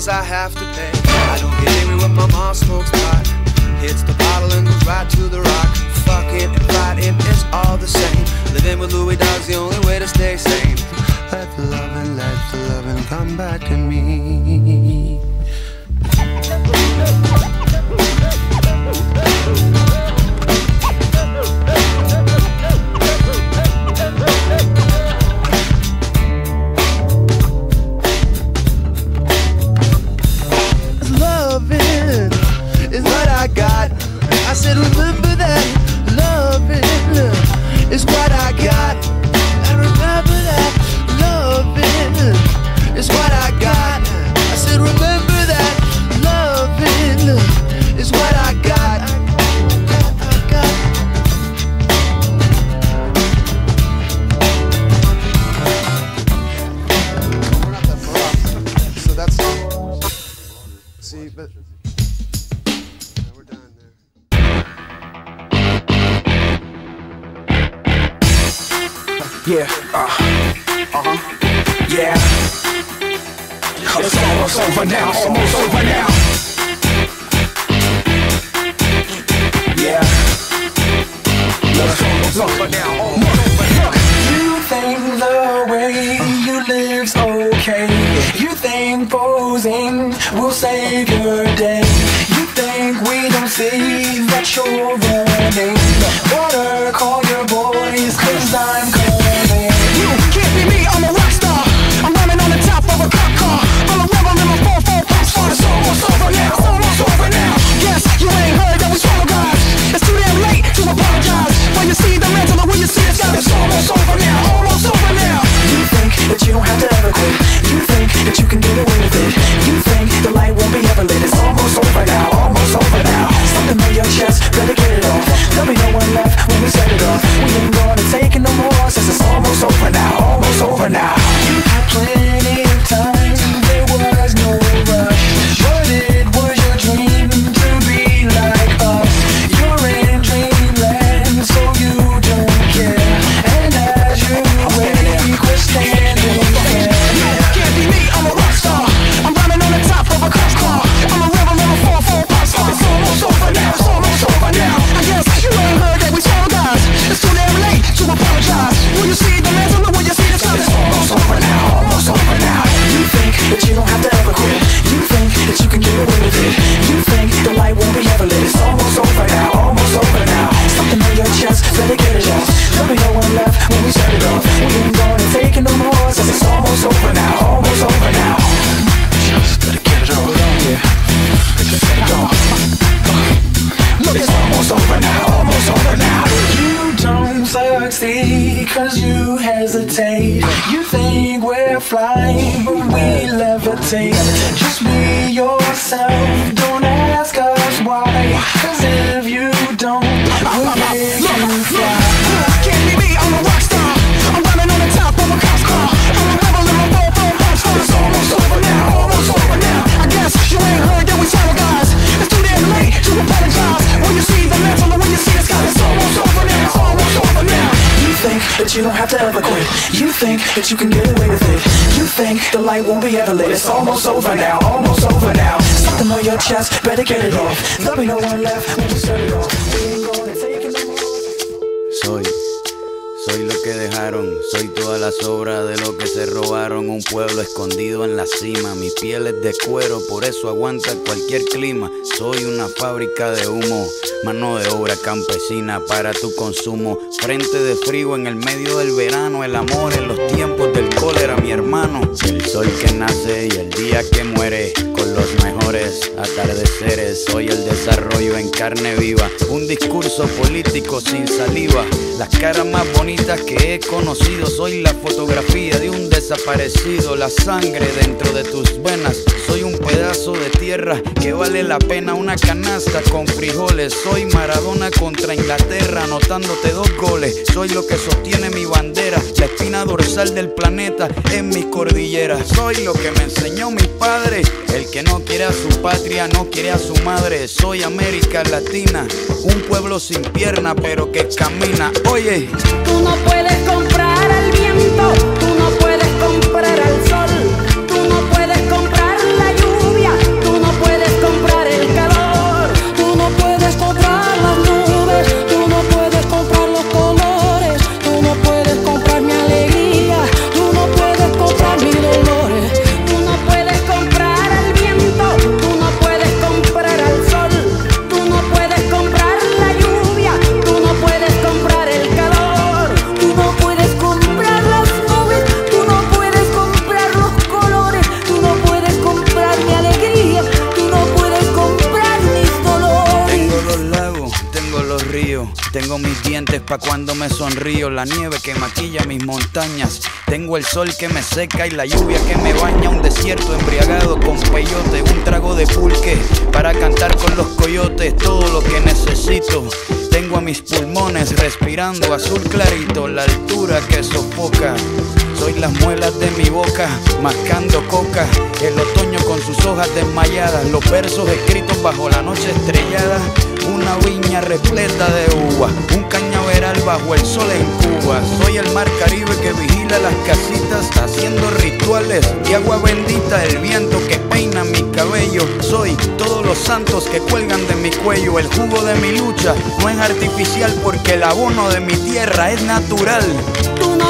bills I have to pay. I don't get angry when my mom smokes pot, hits the bottle and goes right to the rock. Fucking and fighting, it's all the same. Living with Louis Dog's the only way to stay sane. Let the loving come back to me. Loving is what I got. I said remember that. Loving is what I got. I remember that. Loving is what I got. I said remember that. Loving is what I got. We're not that far off. So that's see, but we're done there. Yeah, yeah. It's almost over now, almost over now. Yeah. It's almost over now, almost over now. You think the way you live's okay. You think posing will save your day. You think we don't see that you're running. Water, call your boys, 'cause I'm coming. You can't be me, I'm a rock star. I'm running on the top of a cop car. I'm a rebel in my 4-4 pop star. It's almost over now, almost over now. Yes, you ain't heard that we swallow guys. It's too damn late to apologize. When you see the mantle or when you see the sky, it's almost over now, almost over now. You think that you don't have to ever quit. You think that you can get away with it. You think the light won't be ever lit. It's almost over now, almost over now. Something on your chest, better get it off. There'll be no one left when we set it off. We ain't gonna take it no more, since it's almost over now, almost over now. You had plenty of time, there was no rush. But it was your dream to be like us. You're in dreamland, so you don't care. And as you wake, we're standing there. You can't be me, I'm a rock star. I'm running on the top of a cop car. I'm a rebel in a 4-4 pop star. It's almost over now, it's almost over now. I guess you ain't heard that we swallow guys. It's too damn late to apologize. When you see the mantle or when you see the sky, it's almost over now, almost over now. You think that you don't have to ever quit. You think that you can get away with it. You think the light won't be ever lit. It's almost over now, almost over now. Something on your chest, better get it off. There'll be no one left when we set it off. We ain't gonna take it no more, since it's almost over now, almost over now. Just better get it off, yeah. Better set it off. Look, it's almost over now, almost over now. You don't succeed 'cause you hesitate. You think we're flying, but we levitate. Just be yourself, don't ask us why. 'Cause if you don't, we'll make you fly. Can't be me, I'm a rock star. I'm running on the top of a cop car. I'm a rebel in my 4-4 pop star. It's almost over now, almost over now. I guess you ain't heard that we swallow guys. It's too damn late to apologize. When you see the mantle or when you see the sky, it's almost over now, almost over now. You think that you don't have to ever quit. You think that you can get away with it. You think the light won't be ever lit. It's almost over now, almost over now. Something on your chest, better get it off. There'll be no one left when you set it off. We ain't gonna take it no more. Soy lo que dejaron, soy todas las obras de lo que se robaron. Un pueblo escondido en la cima, mi piel es de cuero, por eso aguanta cualquier clima. Soy una fábrica de humo, mano de obra campesina para tu consumo. Frente de frío en el medio del verano, el amor en los tiempos del cólera, mi hermano. El sol que nace y el día que muere, con los mejores atardeceres. Soy el desarrollo en carne viva, un discurso político sin saliva. Las caras más bonitas que he conocido, soy la fotografía de un desaparecido. La sangre dentro de tus venas, soy un pedazo de tierra que vale la pena una canasta con frijoles. Soy Maradona contra Inglaterra, anotándote 2 goles. Soy lo que sostiene mi bandera, la espina dorsal del planeta en mis cordilleras. Soy lo que me enseñó mi padre, el que no quiere a su patria, no quiere a su madre. Soy América Latina, un pueblo sin pierna pero que camina. Oye, tú no puedes comprar al viento, tú no puedes comprar al sol, tú no puedes comprar la lluvia. Tengo mis dientes pa' cuando me sonrío, la nieve que maquilla mis montañas. Tengo el sol que me seca y la lluvia que me baña. Un desierto embriagado con peyote, un trago de pulque para cantar con los coyotes. Todo lo que necesito tengo a mis pulmones respirando azul clarito, la altura que sofoca. Soy las muelas de mi boca, mascando coca. El otoño con sus hojas desmayadas, los versos escritos bajo la noche estrellada. Una viña repleta de uva, un cañaveral bajo el sol en Cuba. Soy el mar Caribe que vigila las casitas, haciendo rituales de agua bendita. El viento que peina mi cabello. Soy todos los santos que cuelgan de mi cuello. El jugo de mi lucha no es artificial, porque el abono de mi tierra es natural. Tú no